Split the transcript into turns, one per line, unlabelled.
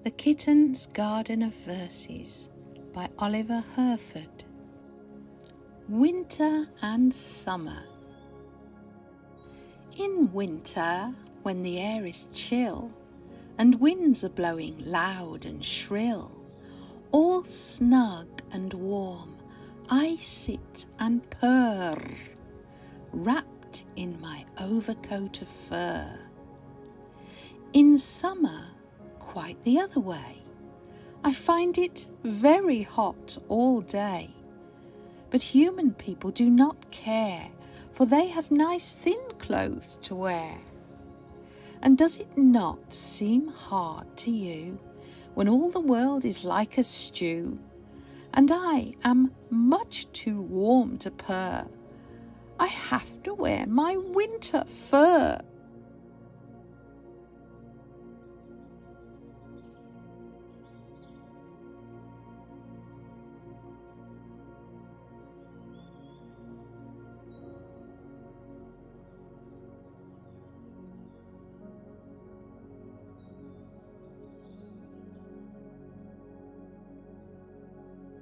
The Kitten's Garden of Verses by Oliver Herford. Winter and Summer. In winter, when the air is chill, and winds are blowing loud and shrill, all snug and warm, I sit and purr, wrapped in my overcoat of fur. In summer, quite the other way. I find it very hot all day. But human people do not care, for they have nice thin clothes to wear. And does it not seem hard to you when all the world is like a stew, and I am much too warm to purr? I have to wear my winter fur.